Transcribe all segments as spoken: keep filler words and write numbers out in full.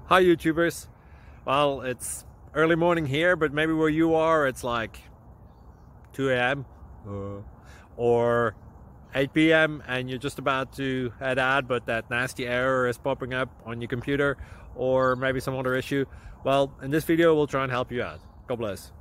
Hi YouTubers. Well, it's early morning here, but maybe where you are it's like two A M uh, or eight P M and you're just about to head out, but that nasty error is popping up on your computer, or maybe some other issue. Well, in this video we'll try and help you out. God bless.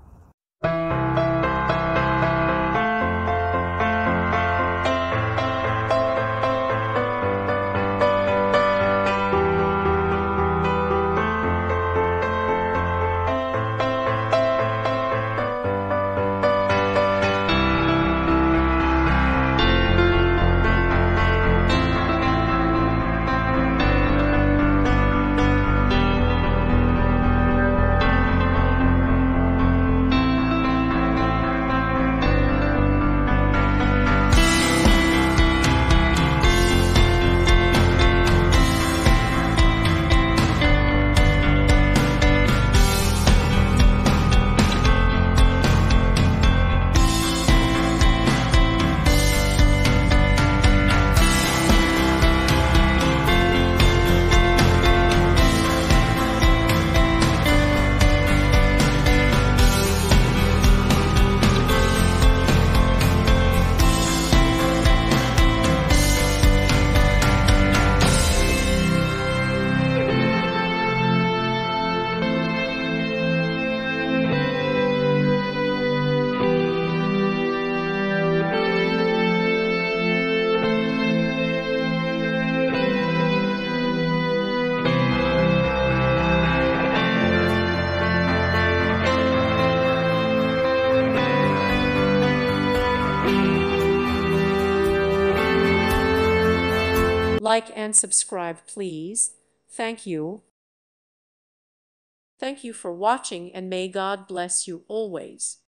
Like and subscribe, please. Thank you. Thank you for watching, and may God bless you always.